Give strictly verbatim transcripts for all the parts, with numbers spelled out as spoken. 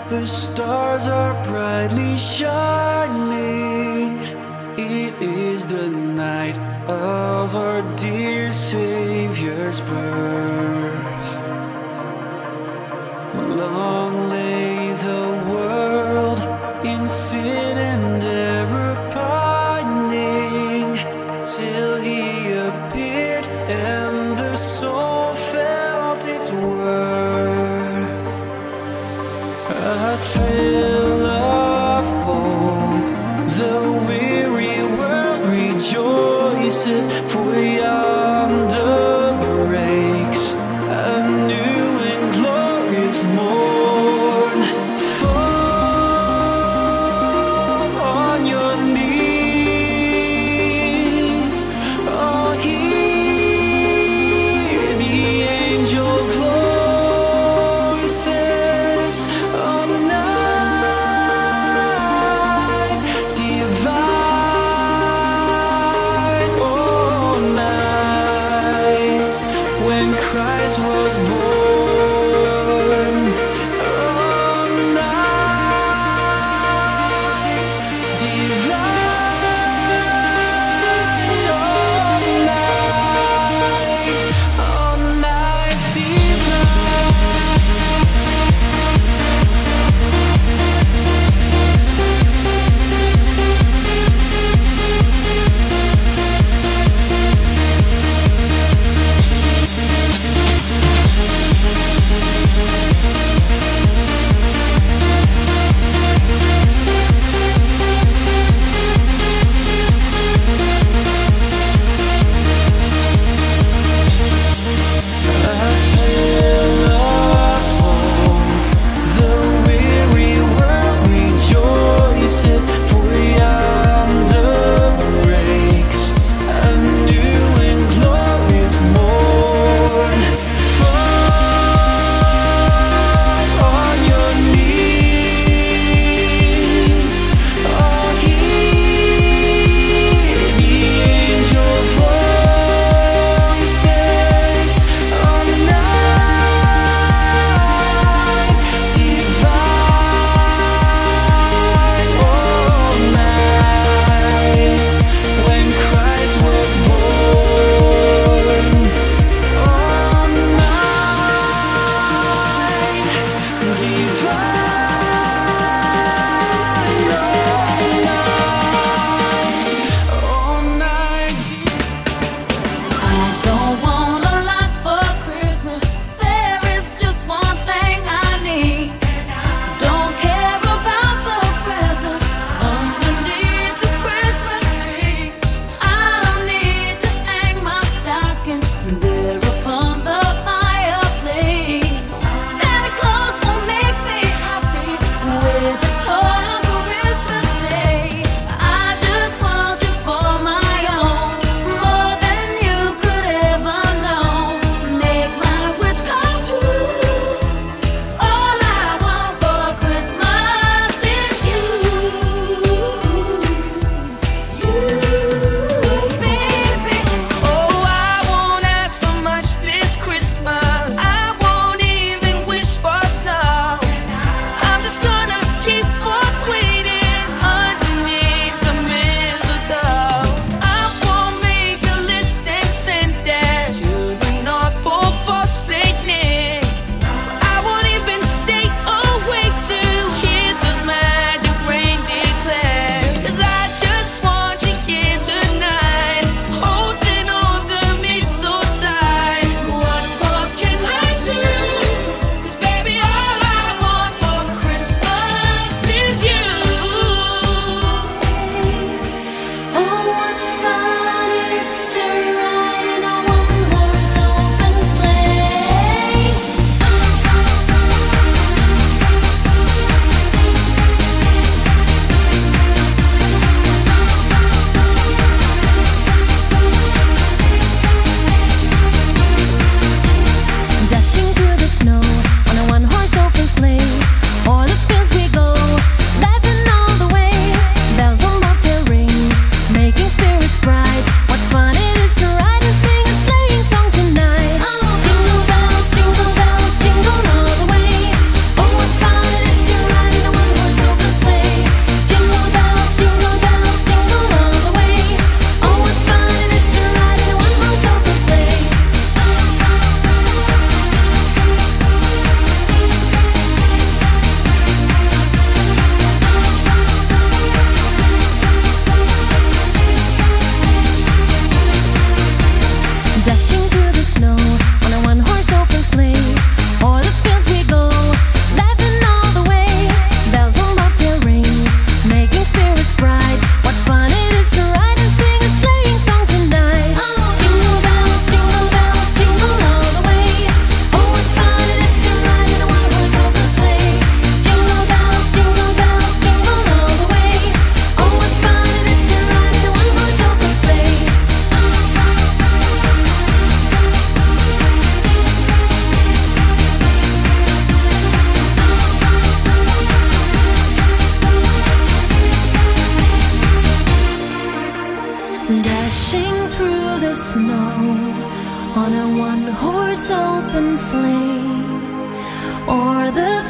The stars are brightly shining. It is the night of our dear Savior's birth. Long lay the world in sin and error pining, till He appeared and the soul felt its worth. A thrill of hope, the weary world rejoices, for yonder breaks a new and glorious morn. Fall on your knees, oh, hear the angel voices. Oh, night divine, oh, night when Christ was born.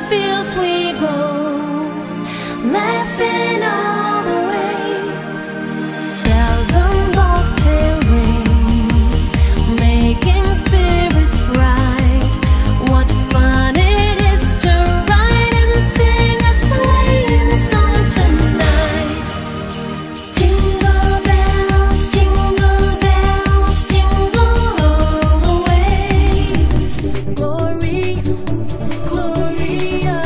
fields we go, laughing all the way. Bells on bobtail ring, making spirits bright. What fun it is to ride and sing a sleighing song tonight. Jingle bells, jingle bells, jingle all the way. Glory, Gloria.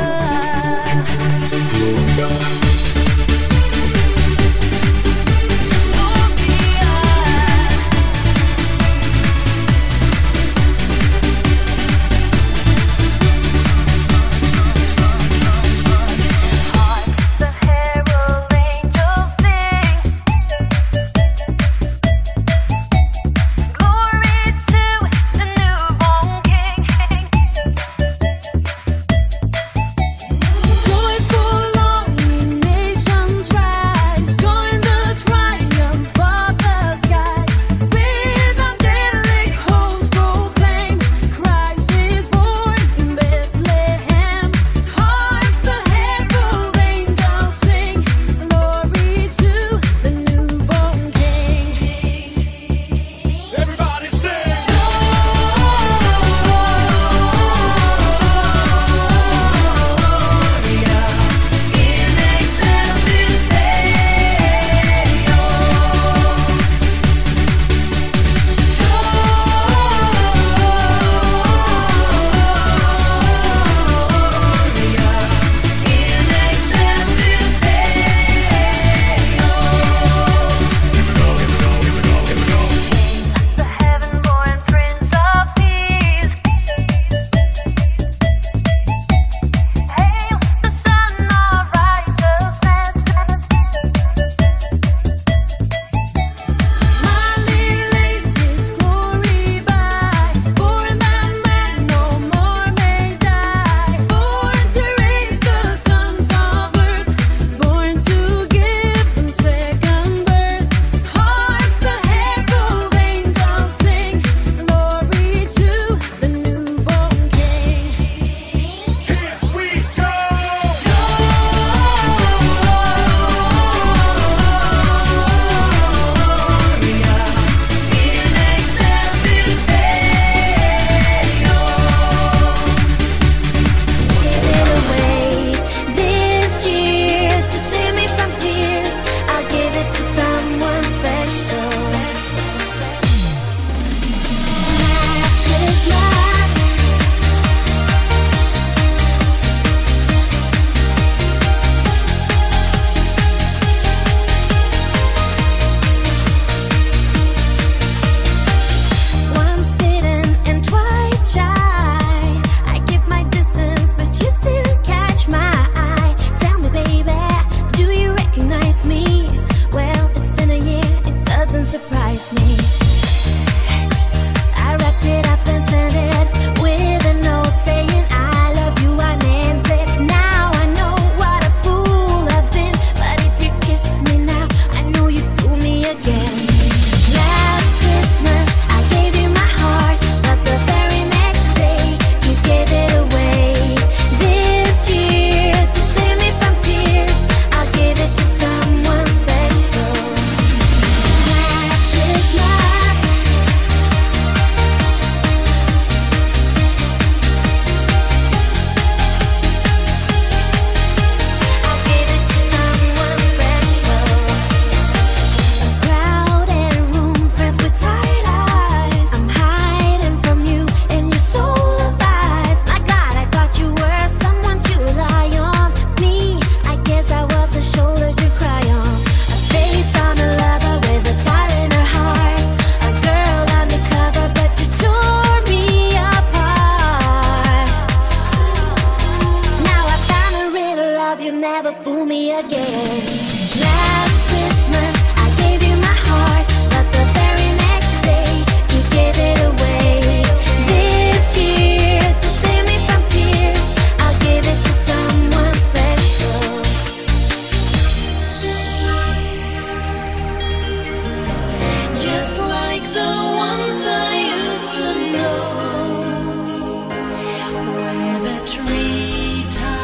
Where the treetops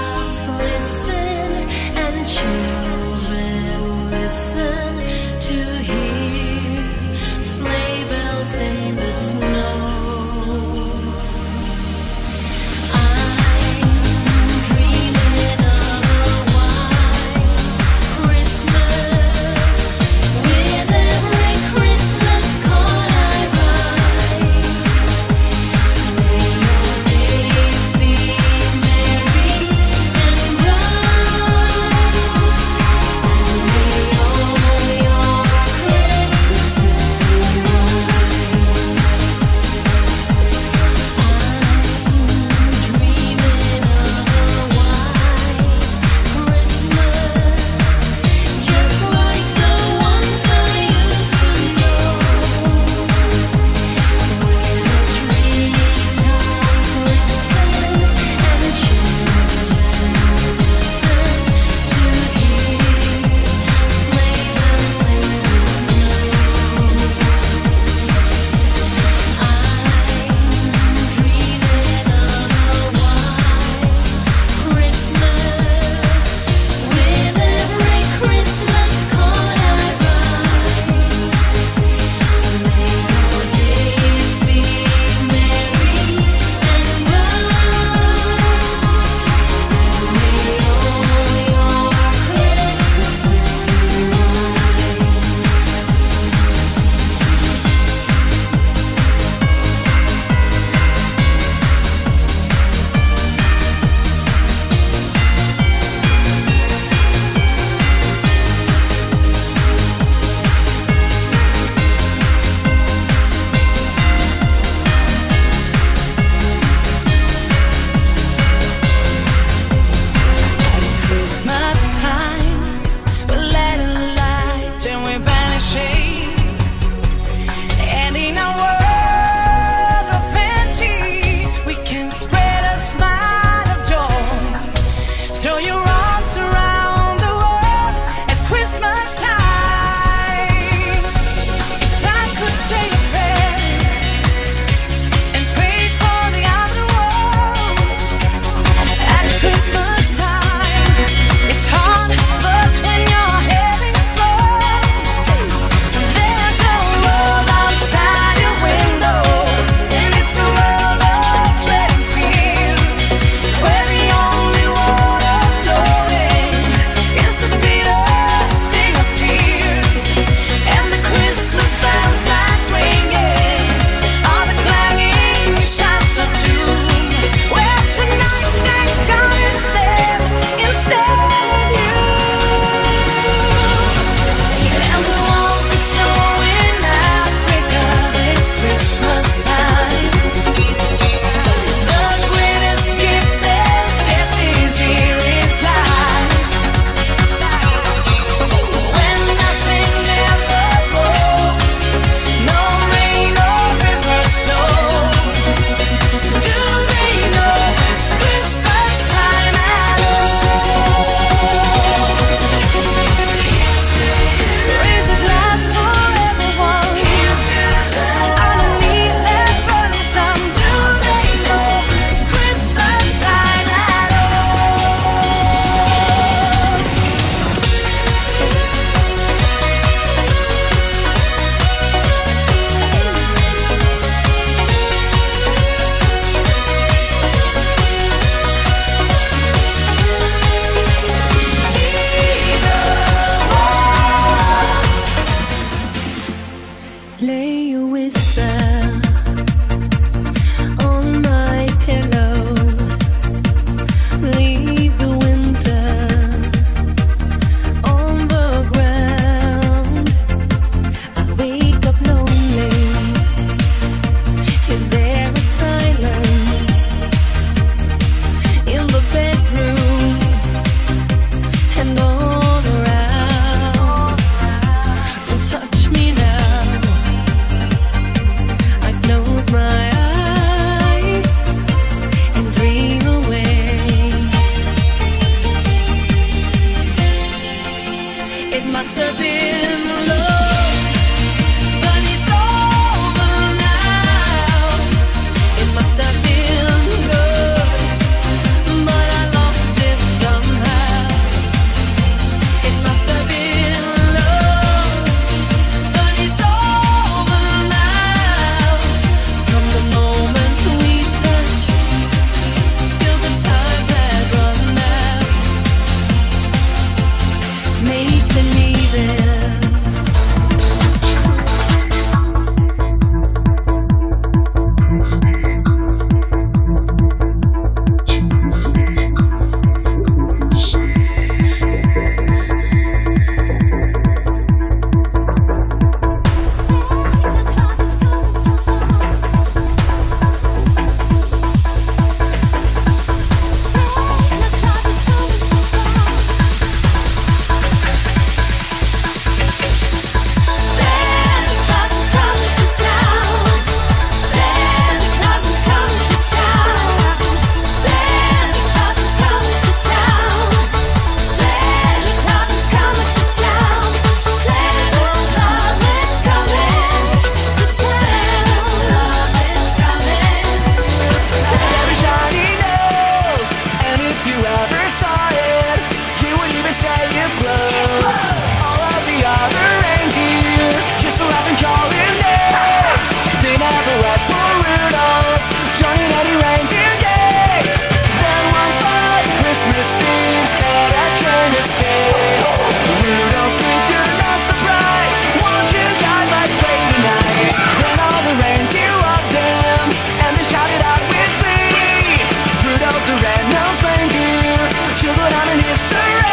laughing, calling names. They never let poor Rudolph join in any reindeer games. Then one fine Christmas Eve, Santa came to say, Rudolph, with your nose so bright, won't you guide my sleigh tonight? Then all the reindeer loved him, and they shouted out with glee, Rudolph the red-nosed reindeer, you'll go down in history.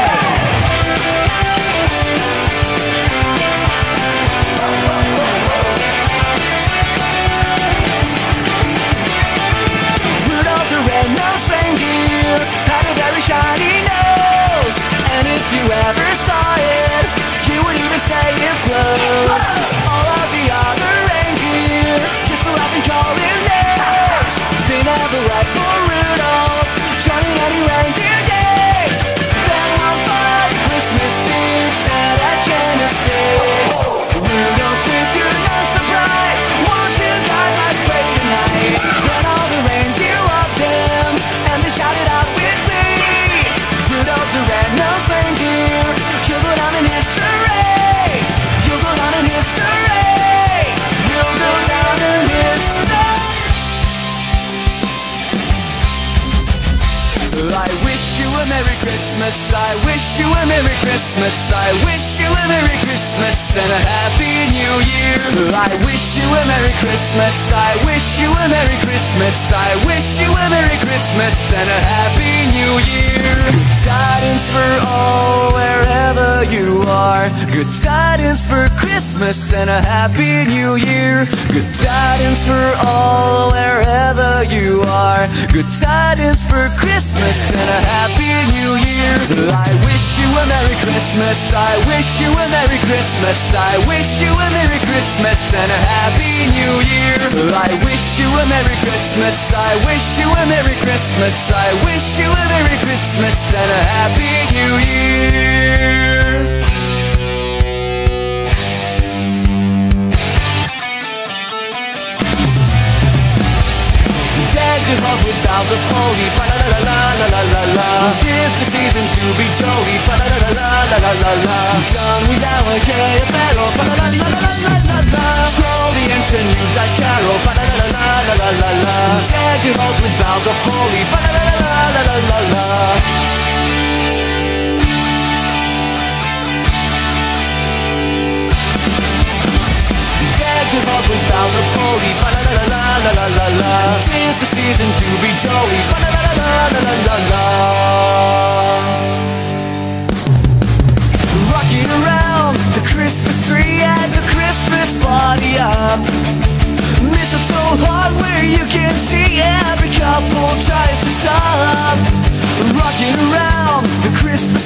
Rudolph the red-nosed reindeer had a very shiny nose, and if you ever saw it, you would even say it glows. All of the other reindeer just laugh and call him names. They never let poor Rudolph join in any reindeer games. Then one fine Christmas Eve, Santa came to say, Rudolph, with your nose so bright, won't you guide my sleigh tonight? Then all the reindeer loved him, and they shouted out with glee, Rudolph the red-nosed reindeer, you'll go down in history. You'll go down in history. You'll go down in history. I wish you a Merry Christmas, I wish you a Merry Christmas, I wish you a Merry Christmas and a Happy New Year. I wish you a Merry Christmas, I wish you a Merry Christmas, I wish you a Merry Christmas and a Happy New Year. Good tidings for all wherever you are, good tidings for Christmas and a Happy New Year. Good tidings for all wherever you are, good tidings for Christmas and a Happy New Year. I wish you a Merry Christmas, I wish you a Merry Christmas, I wish you a Merry Christmas and a Happy New Year. I wish you a Merry Christmas, I wish you a Merry Christmas, I wish you a Merry Christmas and a Happy New Year. Dead halls with boughs of holly, fa la la la la la la la. Tis the season to be jolly, fa la la la la la la la. Done with our gay apparel, fa la la la la la la la. Troll the ancient news I carol, fa la la la la la la la. Dead halls with boughs of holly, fa la la la la la la la. Dead halls with boughs of holly, fa la la la la la la la. Tis the season to be jolly, fa la la la la la la la. Rocking around the Christmas tree and the Christmas party up. Mistletoe hot where you can see every couple tries to stop. Rocking around the Christmas